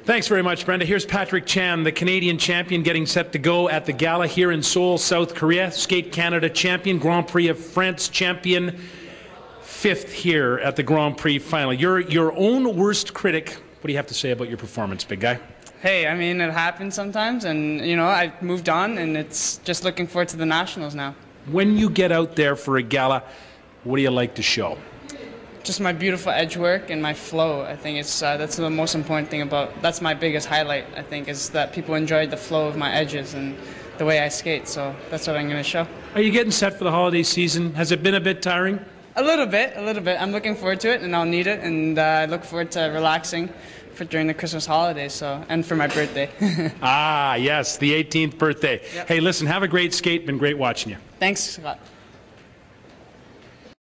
Thanks very much, Brenda. Here's Patrick Chan, the Canadian champion, getting set to go at the gala here in Seoul, South Korea. Skate Canada champion, Grand Prix of France champion, 5th here at the Grand Prix final. You're your own worst critic. What do you have to say about your performance, big guy? Hey, I mean, it happens sometimes, and, you know, I've moved on, and it's just looking forward to the Nationals now. When you get out there for a gala, what do you like to show? Just my beautiful edge work and my flow. I think it's that's the most important thing that's my biggest highlight, I think, is that people enjoyed the flow of my edges and the way I skate, so that's what I'm going to show. Are you getting set for the holiday season? Has it been a bit tiring? A little bit. I'm looking forward to it, and I'll need it, and I look forward to relaxing during the Christmas holidays, and for my birthday. Ah, yes, the 18th birthday. Yep. Hey, listen, have a great skate. Been great watching you. Thanks, Scott.